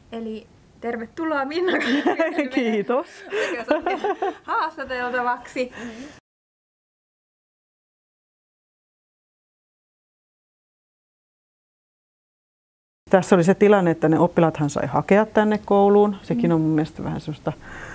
Eli tervetuloa Minna. Kiitos. Haastateltavaksi. Tässä oli se tilanne, että ne oppilaathan sai hakea tänne kouluun. Sekin on mun mielestä vähän semmoista,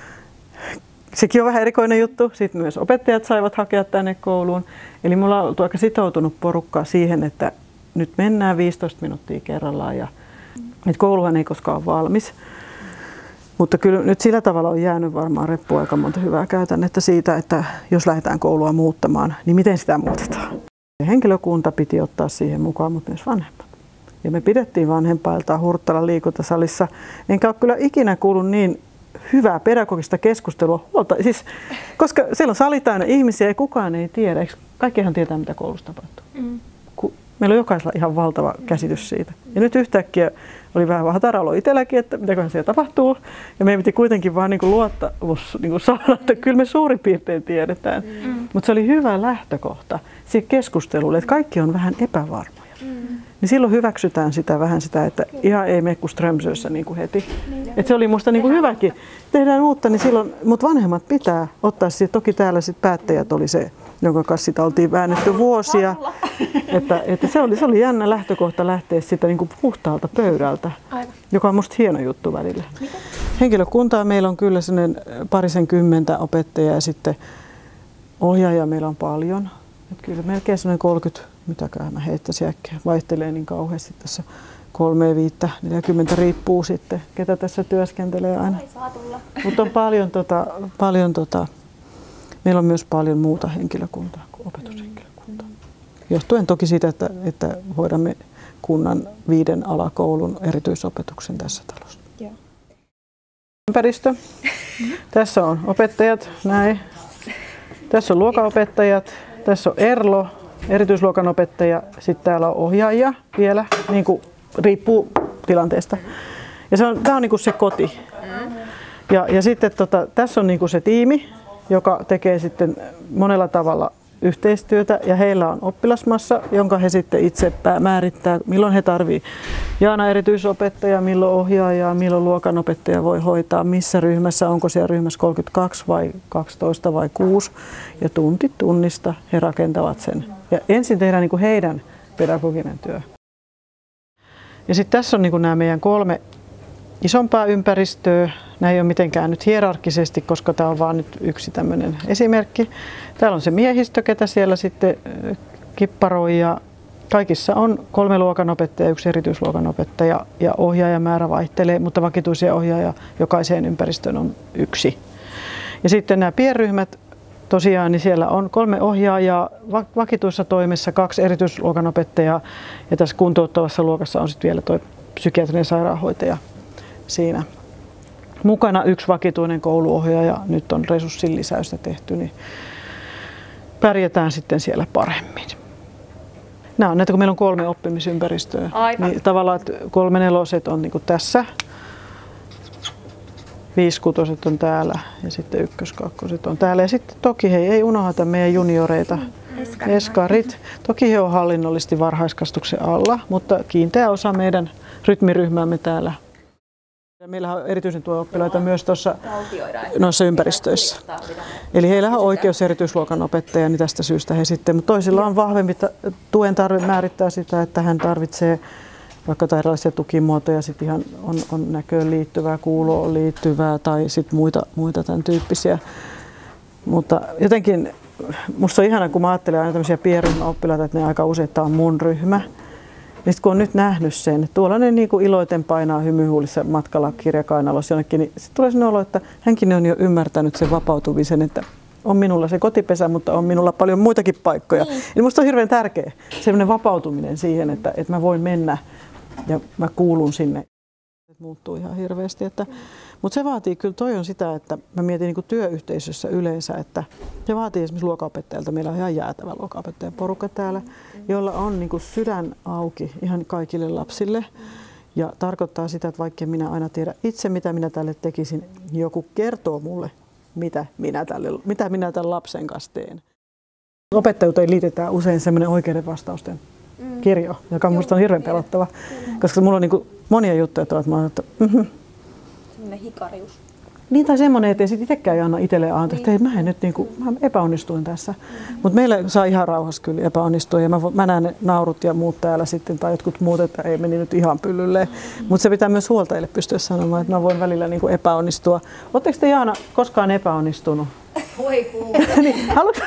sekin on vähän erikoinen juttu. Sitten myös opettajat saivat hakea tänne kouluun. Eli mulla on oltu aika sitoutunut porukkaa siihen, että nyt mennään 15 minuuttia kerrallaan ja että kouluhan ei koskaan ole valmis. Mutta kyllä nyt sillä tavalla on jäänyt varmaan reppuun aika monta hyvää käytännettä siitä, että jos lähdetään koulua muuttamaan, niin miten sitä muutetaan. Henkilökunta piti ottaa siihen mukaan, mutta myös vanhemmat. Ja me pidettiin vanhempailtaan Hurttalan liikuntasalissa. Enkä ole kyllä ikinä kuullut niin hyvää pedagogista keskustelua huolta. Siis, koska siellä on sali täynnä ihmisiä ja kukaan ei tiedä. Kaikkihan tietää, mitä koulussa tapahtuu. Meillä on jokaisella ihan valtava käsitys siitä. Ja nyt yhtäkkiä oli vähän hatara olo itselläkin, että mitäköhän siellä tapahtuu. Ja meidän piti kuitenkin vaan luottamus saada, että kyllä me suurin piirtein tiedetään. Mutta se oli hyvä lähtökohta siihen keskustelulle, että kaikki on vähän epävarmoja. Niin silloin hyväksytään vähän sitä, että ihan ei mene kuin Strömsössä niin kuin heti. Et se oli musta niin kuin hyväkin. Tehdään uutta, niin silloin, mutta vanhemmat pitää ottaa siihen. Toki täällä sit päättäjät oli se, jonka kanssa sitä oltiin väännetty vuosia. Että se oli jännä lähtökohta lähteä sitä niin kuin puhtaalta pöydältä, joka on musta hieno juttu välillä. Henkilökuntaa meillä on kyllä parisenkymmentä opettajaa ja sitten ohjaajia meillä on paljon. Et kyllä melkein 30, mitäkään mä heittäisin äkkiä, vaihtelee niin kauheasti tässä 3, 5, 40 riippuu sitten, ketä tässä työskentelee aina. Mutta on paljon, meillä on myös paljon muuta henkilökuntaa kuin opetushenkilökuntaa. Johtuen toki siitä, että hoidamme kunnan 5 alakoulun erityisopetuksen tässä talossa. Joo. Ympäristö. Tässä on opettajat, näin. Tässä on luokanopettajat, tässä on Erlo, erityisluokan opettaja, sitten täällä on ohjaajia vielä, niin kuin riippuu tilanteesta. Ja tämä on niin kuin se koti. Ja sitten tässä on niin kuin se tiimi, joka tekee sitten monella tavalla yhteistyötä ja heillä on oppilasmassa, jonka he sitten itse määrittää, milloin he tarvitsevat Jaana erityisopettaja, milloin ohjaajaa, milloin luokanopettaja voi hoitaa, missä ryhmässä, onko siellä ryhmässä 32 vai 12 vai 6 ja tunti tunnista he rakentavat sen. Ja ensin tehdään niin kuin heidän pedagoginen työ. Ja sitten tässä on niin kuin nämä meidän 3 isompaa ympäristöä. Nämä ei ole mitenkään nyt hierarkkisesti, koska tämä on vain nyt yksi tämmöinen esimerkki. Täällä on se miehistö, ketä siellä sitten kipparoi ja kaikissa on 3 luokanopettaja, 1 erityisluokanopettaja ja ohjaajamäärä vaihtelee, mutta vakituisia ohjaajia jokaiseen ympäristöön on 1. Ja sitten nämä pienryhmät, tosiaan niin siellä on 3 ohjaajaa vakituissa toimessa, 2 erityisluokanopettajaa ja tässä kuntouttavassa luokassa on sitten vielä tuo psykiatrinen sairaanhoitaja siinä. Mukana 1 vakituinen kouluohjaaja, nyt on resurssin lisäystä tehty, niin pärjätään sitten siellä paremmin. Nämä on näitä, kun meillä on 3 oppimisympäristöä, niin tavallaan 3 neloset on niin kuin tässä, 5 kutoset on täällä ja sitten 1 kakkoset on täällä. Ja sitten toki ei unohda meidän junioreita, eskarit. Toki he on hallinnollisesti varhaiskasvatuksen alla, mutta kiinteä osa meidän rytmiryhmäämme täällä. Meillä on erityisen tuen oppilaita myös tuossa noissa ympäristöissä. Eli heillä on oikeus erityisluokan opettaja, niin tästä syystä he sitten, mutta toisilla on vahvempi tuen tarve määrittää sitä, että hän tarvitsee vaikka erilaisia tukimuotoja, sitten ihan on näköön liittyvää, kuuloon liittyvää tai sitten muita tämän tyyppisiä. Mutta jotenkin musta on ihana, kun mä ajattelen aina tämmöisiä pienryhmäoppilaita, että ne aika usein tämä on mun ryhmä. Ja kun on nyt nähnyt sen, että tuollainen niin kuin iloiten painaa hymyhuulissa matkalla kirjakainalossa jonnekin, niin sitten tulee sellainen olo, että hänkin on jo ymmärtänyt sen vapautumisen, että on minulla se kotipesä, mutta on minulla paljon muitakin paikkoja. Eli musta on hirveän tärkeä sellainen vapautuminen siihen, että mä voin mennä ja mä kuulun sinne. Muuttuu ihan hirveästi. Mutta se vaatii, kyllä toi on sitä, että mä mietin niin kuin työyhteisössä yleensä, että se vaatii esimerkiksi luokanopettajalta. Meillä on ihan jäätävä luokanopettajan porukka täällä, jolla on niin kuin sydän auki ihan kaikille lapsille. Ja tarkoittaa sitä, että vaikka minä aina tiedä itse, mitä minä tälle tekisin, joku kertoo mulle, mitä minä tämän lapsen kanssa teen. Opettajuuteen liitetään usein semmoinen oikeiden vastausten kirjo, joka minusta on hirveän pelottava, koska mulla on niin kuin monia juttuja, että mä oon, että Sellainen hikarius. Niin tai semmoinen, ettei sit itsekään anna itselleen antaa, että mä en nyt mä epäonnistuin tässä. Mutta meillä saa ihan rauhassa kyllä epäonnistua ja mä näen ne naurut ja muut täällä sitten tai jotkut muut, että ei meni nyt ihan pyllylle. Mutta se pitää myös huoltajille pystyä sanomaan, että mä voin välillä niinku epäonnistua. Oletteko te, Jaana, koskaan epäonnistunut? Voi kuule. Niin,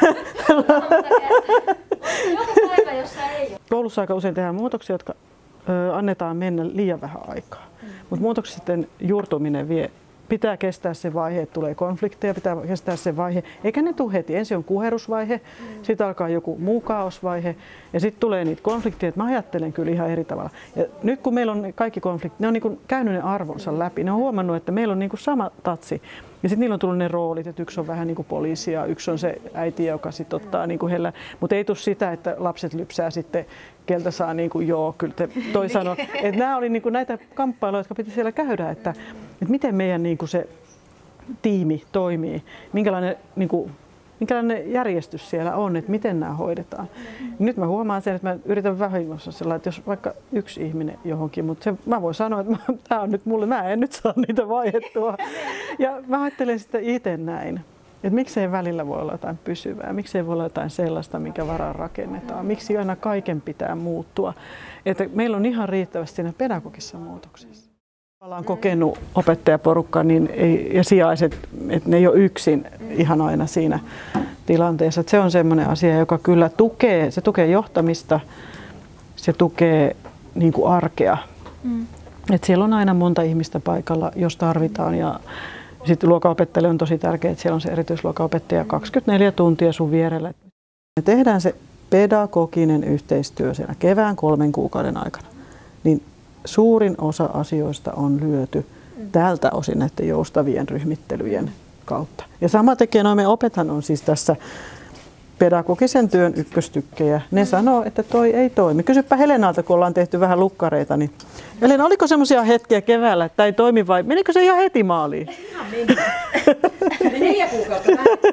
Joku päivä, jossa ei ole. Koulussa aika usein tehdään muutoksia, jotka annetaan mennä liian vähän aikaa. Mutta muutoksien juurtuminen pitää kestää se vaihe, että tulee konflikteja, pitää kestää se vaihe. Eikä ne tule heti. Ensin on kuherusvaihe, sitten alkaa joku muu kaosvaihe ja sitten tulee niitä konflikteja. Mä ajattelen kyllä ihan eri tavalla. Ja nyt kun meillä on kaikki konfliktit, ne on niin käynyt ne arvonsa läpi. Ne on huomannut, että meillä on niin sama tatsi. Ja sitten niillä on tullut ne roolit, että yksi on vähän niin kuin poliisi ja yksi on se äiti, joka sitten ottaa niin kuin mutta ei tule sitä, että lapset lypsää sitten, keltä saa niin kuin joo, kyllä toi sanoo. Että nämä oli niin kuin näitä kamppailuja, jotka piti siellä käydä, että miten meidän niin kuin se tiimi toimii, minkälainen järjestys siellä on, että miten nämä hoidetaan. Nyt mä huomaan sen, että mä yritän vahingossa sellainen, että jos vaikka yksi ihminen johonkin, mutta mä voin sanoa, että tämä on nyt mulle, mä en nyt saa niitä vaihdettua. Ja mä ajattelen sitä itse näin, että miksei välillä voi olla jotain pysyvää, miksei voi olla jotain sellaista, minkä varaan rakennetaan, miksi aina kaiken pitää muuttua. Että meillä on ihan riittävästi siinä pedagogisessa muutoksessa. Ollaan kokenut opettajaporukka niin ja sijaiset, että ne ei ole yksin ihan aina siinä tilanteessa. Että se on sellainen asia, joka kyllä tukee johtamista, se tukee niin kuin arkea. Että siellä on aina monta ihmistä paikalla, jos tarvitaan. Ja sitten luokanopettajalle on tosi tärkeää, että siellä on se erityisluokanopettaja 24 tuntia sun vierellä. Me tehdään se pedagoginen yhteistyö siellä kevään 3 kuukauden aikana. Niin suurin osa asioista on lyöty tältä osin näiden joustavien ryhmittelyjen kautta. Ja sama tekee me opethan on siis tässä pedagogisen työn ykköstykkejä. Ne sanoo, että toi ei toimi. Kysypä Helenalta, kun ollaan tehty vähän lukkareita. Niin Helena, oliko semmoisia hetkiä keväällä, että tämä ei toimi vai menikö se ihan heti maaliin? Ihan meni. 4 kuukautta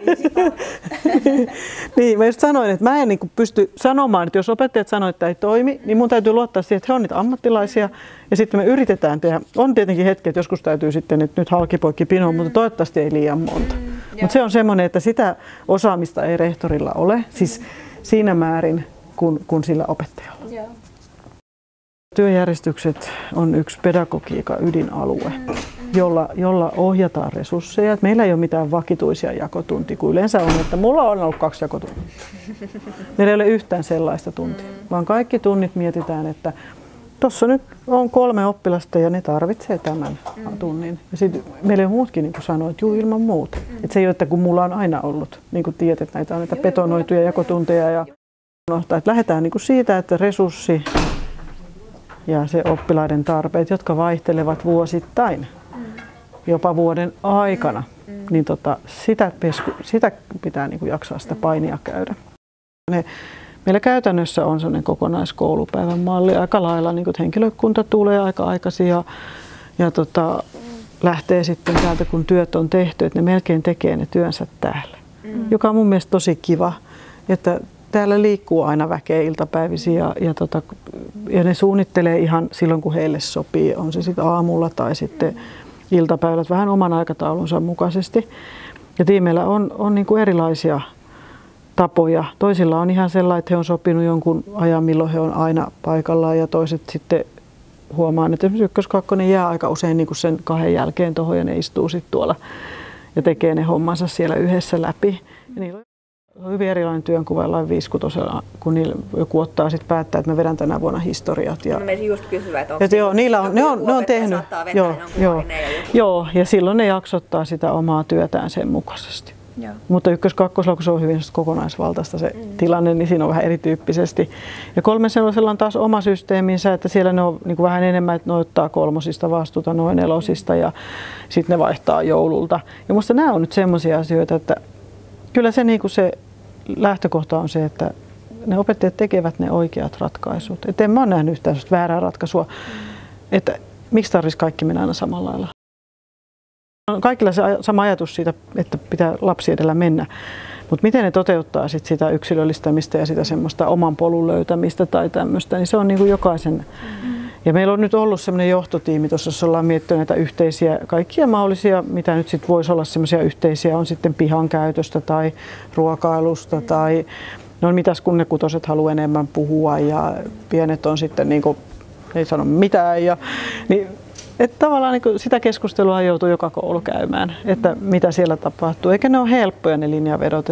Niin, mä just sanoin, että mä en niin pysty sanomaan, että jos opettajat sanoo, että ei toimi, niin mun täytyy luottaa siihen, että he on niitä ammattilaisia. Ja sitten me yritetään tehdä. On tietenkin hetki, että joskus täytyy sitten nyt halkipoikki pinoon, mutta toivottavasti ei liian monta. Mutta se on semmoinen, että sitä osaamista ei rehtorilla ole, siis siinä määrin kuin sillä opettajalla. Joo. Työjärjestykset on yksi pedagogiikan ydinalue, jolla ohjataan resursseja. Meillä ei ole mitään vakituisia jakotuntia, kun yleensä on, että mulla on ollut 2 jakotuntia. Meillä ei ole yhtään sellaista tuntia, vaan kaikki tunnit mietitään, että tuossa nyt on 3 oppilasta ja ne tarvitsee tämän tunnin. Ja sitten meillä muutkin niin sanoo, että juu, ilman muuta. Että se ei ole, että kun mulla on aina ollut, niin kuin tiedät, että näitä on näitä betonoituja jakotunteja. Ja että lähdetään niin siitä, että resurssi ja se oppilaiden tarpeet, jotka vaihtelevat vuosittain, jopa vuoden aikana, niin sitä pitää niin kuin jaksaa sitä painia käydä. Meillä käytännössä on sellainen kokonaiskoulupäivän malli aika lailla, niin kuin, että henkilökunta tulee aika aikaisin ja lähtee sitten täältä, kun työt on tehty, että ne melkein tekee ne työnsä täällä. Joka on mun mielestä tosi kiva, että täällä liikkuu aina väkeä iltapäivisin ja ne suunnittelee ihan silloin, kun heille sopii, on se sitten aamulla tai sitten iltapäivät vähän oman aikataulunsa mukaisesti. Ja tiimeillä on niin kuin erilaisia tapoja. Toisilla on ihan sellainen, että he on sopinut jonkun ajan, milloin he on aina paikallaan ja toiset sitten huomaan, että esimerkiksi 1-2 jää aika usein niin kuin sen 2 jälkeen tuohon ja ne istuu sitten tuolla ja tekee ne hommansa siellä yhdessä läpi. Ja niillä on hyvin erilainen työnkuva jollain 5-6, kun joku ottaa sitten päättää, että mä vedän tänä vuonna historiat. Ja, no me just kysyä, että onko ne on tehnyt. Joo, ja silloin ne jaksottaa sitä omaa työtään sen mukaisesti. Joo. Mutta 1-2, kun se on hyvin kokonaisvaltaista se tilanne, niin siinä on vähän erityyppisesti. Ja 3 on taas oma systeeminsä, että siellä ne on niin kuin vähän enemmän, että ne ottaa 3 vastuuta, noin 4 ja sitten ne vaihtaa joululta. Ja musta nämä on nyt semmoisia asioita, että kyllä se, niin kuin se lähtökohta on se, että ne opettajat tekevät ne oikeat ratkaisut. Et en mä ole nähnyt yhtään väärää ratkaisua, että miksi tarvitsisi kaikki mennä aina samalla lailla. On kaikilla se sama ajatus siitä, että pitää lapsi edellä mennä, mutta miten ne toteuttaa sit sitä yksilöllistämistä ja sitä semmoista oman polun löytämistä tai tämmöistä, niin se on niin kuin jokaisen Ja meillä on nyt ollut semmoinen johtotiimi tuossa, jossa ollaan miettinyt näitä yhteisiä, kaikkia mahdollisia, mitä nyt sitten voisi olla semmoisia yhteisiä, on sitten pihan käytöstä tai ruokailusta tai no mitäs kun ne kutoset haluaa enemmän puhua ja pienet on sitten niinku, ei sano mitään. Niin, että tavallaan niin sitä keskustelua joutuu joka koulu käymään, että mitä siellä tapahtuu. Eikä ne ole helppoja ne linjavedot.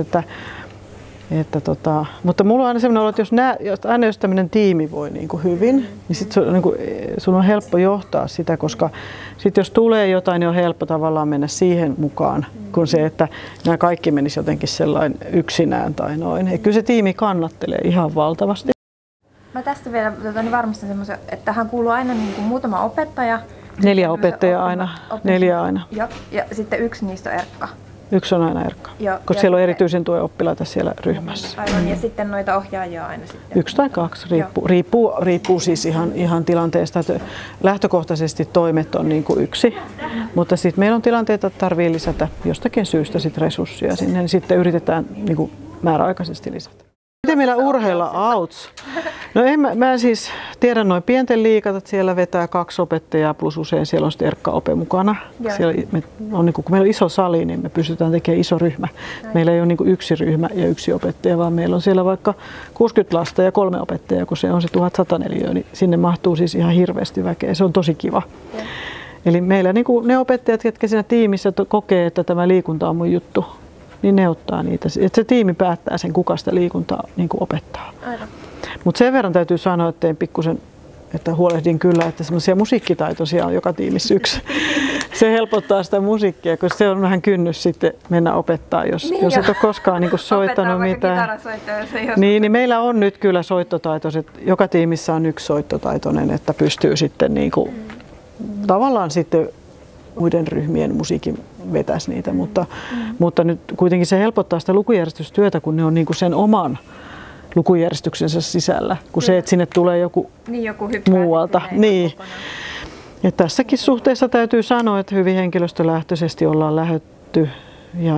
Mutta mulla on aina sellainen olo, että jos tämmöinen tiimi voi niin kuin hyvin, niin sitten niin sun on helppo johtaa sitä, koska sitten jos tulee jotain, niin on helppo tavallaan mennä siihen mukaan, kun se, että nämä kaikki menisi jotenkin sellainen yksinään tai noin. Ja kyllä se tiimi kannattelee ihan valtavasti. Mä tästä vielä varmistan semmoisen, että tähän kuuluu aina niin kuin muutama opettaja. 4 opettajaa aina. 4 aina. Ja sitten yksi niistä on Erkka. Yksi on aina Erkka, koska siellä on erityisen tuen oppilaita siellä ryhmässä. Aivan, ja sitten noita ohjaajia aina sitten. 1 tai 2, riippuu siis ihan tilanteesta. Että lähtökohtaisesti toimet on niin kuin 1, mutta sitten meillä on tilanteita, että tarvitsee lisätä jostakin syystä sit resursseja sinne, niin sitten yritetään niin kuin määräaikaisesti lisätä. Miten meillä urheilla outs? No mä siis tiedän noin pienten liikat, että siellä vetää 2 opettajaa plus usein siellä on sitten Erkka-ope mukana. Siellä on, niin kun meillä on iso sali, niin me pystytään tekemään iso ryhmä. Meillä ei ole niin 1 ryhmä ja 1 opettaja, vaan meillä on siellä vaikka 60 lasta ja 3 opettajaa, kun se on se 1104, niin sinne mahtuu siis ihan hirveästi väkeä. Se on tosi kiva. Eli meillä niin ne opettajat, jotka siinä tiimissä kokee, että tämä liikunta on mun juttu, niin ne ottaa niitä. Et se tiimi päättää sen, kuka sitä liikuntaa niin kuin opettaa. Mutta sen verran täytyy sanoa, että huolehdin kyllä, että semmoisia musiikkitaitoisia on joka tiimissä 1. Se helpottaa sitä musiikkia, koska se on vähän kynnys sitten mennä opettaa, jos et ole koskaan niin kuin soittanut mitään. Niin meillä on nyt kyllä soittotaitoiset. Joka tiimissä on 1 soittotaitoinen, että pystyy sitten niin kuin, tavallaan sitten muiden ryhmien musiikin vetäisi niitä, mutta nyt kuitenkin se helpottaa sitä lukujärjestystyötä, kun ne on niin kuin sen oman lukujärjestyksensä sisällä, kun se, että sinne tulee joku muualta. Niin. Ja tässäkin suhteessa täytyy sanoa, että hyvin henkilöstölähtöisesti ollaan lähdetty ja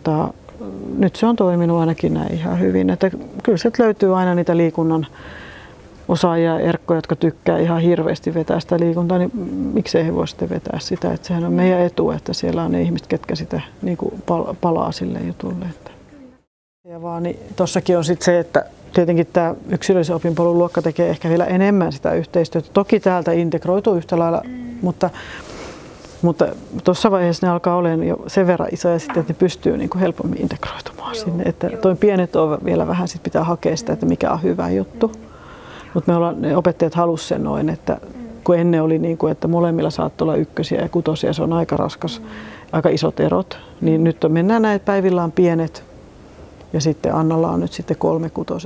nyt se on toiminut ainakin näin ihan hyvin. Että kyllä sieltä löytyy aina niitä liikunnan osaajia ja Erkkoja, jotka tykkää ihan hirveästi vetää sitä liikuntaa, niin miksei he voi sitten vetää sitä. Että sehän on meidän etu, että siellä on ne ihmiset, ketkä sitä niin kuin palaa sille jutulle. Ja vaan niin, tossakin on sitten se, että tietenkin tämä yksilöllisen opinpolun luokka tekee ehkä vielä enemmän sitä yhteistyötä. Toki täältä integroituu yhtä lailla, mutta tuossa vaiheessa ne alkaa olemaan jo sen verran isoja, että ne pystyy niin kuin helpommin integroitumaan sinne. Että toi pienet on vielä vähän, sit pitää hakea sitä, että mikä on hyvä juttu. Mutta ne opettajat halusivat sen noin, että kun ennen oli niin kuin, että molemmilla saattoi olla 1 ja 6, se on aika raskas, aika isot erot, niin nyt mennään näin, päivillä on pienet ja sitten Annalla on nyt sitten 3 6.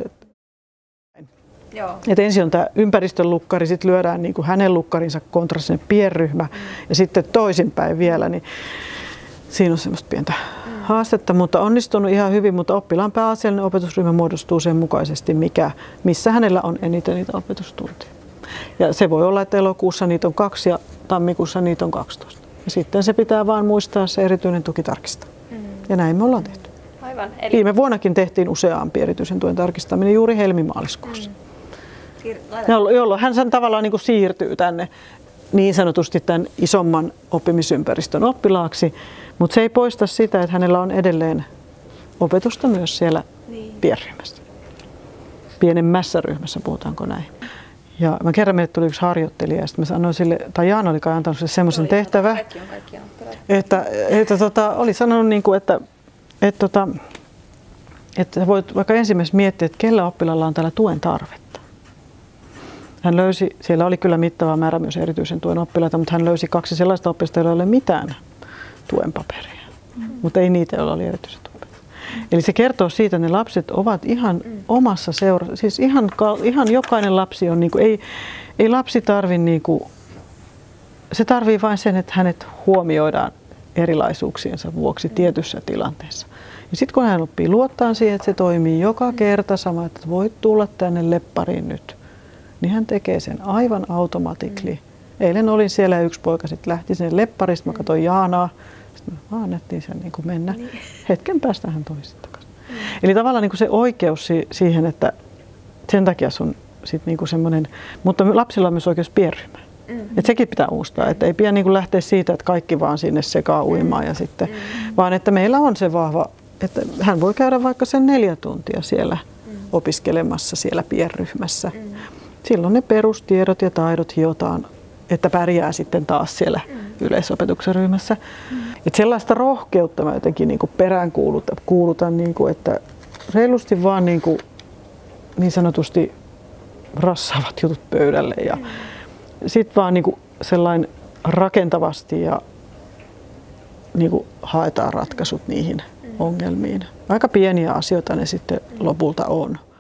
Et ensin on tämä ympäristön lukkari, sitten lyödään niin kuin hänen lukkarinsa kontra sinne pienryhmä ja sitten toisinpäin vielä, niin siinä on semmoista pientä haastetta, mutta onnistunut ihan hyvin, mutta oppilaan pääasiallinen opetusryhmä muodostuu sen mukaisesti, missä hänellä on eniten niitä opetustunteja. Ja se voi olla, että elokuussa niitä on 2 ja tammikuussa niitä on 12. Ja sitten se pitää vaan muistaa se erityinen tuki tarkistaa. Ja näin me ollaan tehty. Aivan. Viime vuonnakin tehtiin useampi erityisen tuen tarkistaminen juuri helmimaaliskuussa. Jolloin hän sen tavallaan niin kuin siirtyy tänne niin sanotusti tämän isomman oppimisympäristön oppilaaksi, mutta se ei poista sitä, että hänellä on edelleen opetusta myös siellä pienryhmässä. Pienemmässä ryhmässä, puhutaanko näin. Ja mä kerran meille tuli yksi harjoittelija ja sitten mä sanoin sille, tai Jaana oli kai antanut sille semmoisen tehtävän, että oli sanonut, niin kuin, että voit vaikka ensimmäisenä miettiä, että kellä oppilaalla on täällä tuen tarvetta. Hän löysi, siellä oli kyllä mittava määrä myös erityisen tuen oppilaita, mutta hän löysi 2 sellaista oppilasta, joilla ei ole mitään tuen paperia, mutta ei niitä, joilla oli erityisen tuen. Eli se kertoo siitä, että ne lapset ovat ihan omassa seurassa, siis ihan jokainen lapsi on, niin kuin, ei lapsi tarvitse, niin kuin, se tarvitsee vain sen, että hänet huomioidaan erilaisuuksiensa vuoksi tietyssä tilanteessa. Ja sitten kun hän oppii luottaa siihen, että se toimii joka kerta sama, että voit tulla tänne leppariin nyt, niin hän tekee sen aivan automatically. Eilen olin siellä ja yksi poika sitten lähti sinne lepparista, mä katsoin Jaanaa, sitten me annettiin sen niin kuin mennä. Hetken päästä hän tuli sitten takaisin. Eli tavallaan niin kuin se oikeus siihen, että sen takia sit niinku semmoinen, mutta lapsilla on myös oikeus pienryhmään. Et sekin pitää muistaa, että ei pidä niinku lähteä siitä, että kaikki vaan sinne sekaan uimaan ja sitten, vaan että meillä on se vahva, että hän voi käydä vaikka sen 4 tuntia siellä opiskelemassa siellä pienryhmässä. Silloin ne perustiedot ja taidot hiotaan, että pärjää sitten taas siellä yleisopetuksen ryhmässä. Et sellaista rohkeutta mä jotenkin niinku peräänkuulutan, niinku, että reilusti vaan niinku, niin sanotusti rassaavat jutut pöydälle ja sitten vaan niinku sellainen rakentavasti ja niinku haetaan ratkaisut niihin ongelmiin. Aika pieniä asioita ne sitten lopulta on.